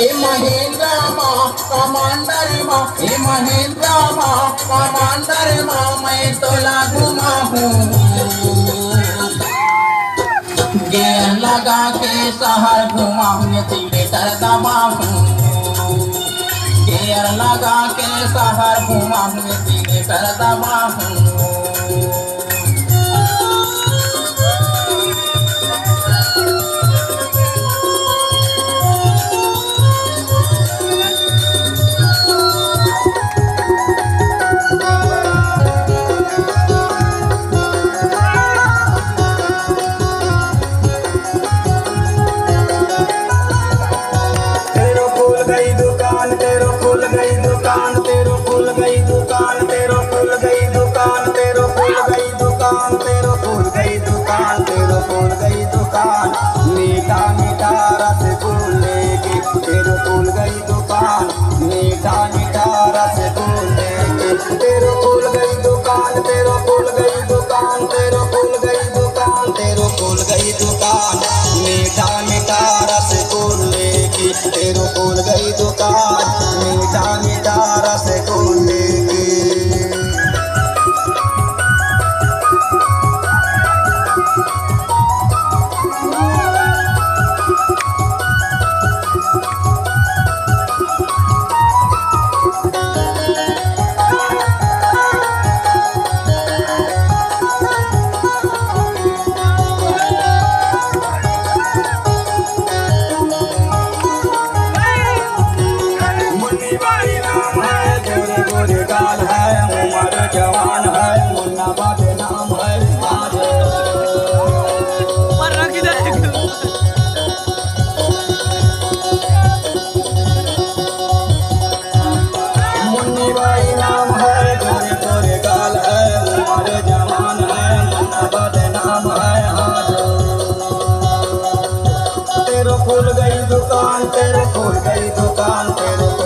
हे महेंद्र माँ कमांडर माँ, हे महेंद्र माँ कमांडर माँ, मैं तोला घुमाऊं। गेर लगा के शहर घुमाऊं, थिएटर दबाऊं। गेर लगा के शहर घुमाऊं, थिएटर दबाऊं। मीठा मीठा रसगुल्ले की तेरे खुल गई दुकान, मीठा मीठा रसगुल्ले की तेरे खुल गई दुकान, तेरे खुल गई दुकान, तेरे खुल गई दुकान, तेरे खुल गई दुकान। मीठा मीठा रसगुल्ले की तेरे खुल गई दुकान, मीठा मीठा रसगुल्ले की। जवान है मुन्ना बाबे नाम है मुन्नी भाई नाम है, गोरे गोरे गाल है, हमारे जवान है मुन्ना बाबे नाम है। तेरे खुल गई दुकान, तेरे खुल गई दुकान, तेरे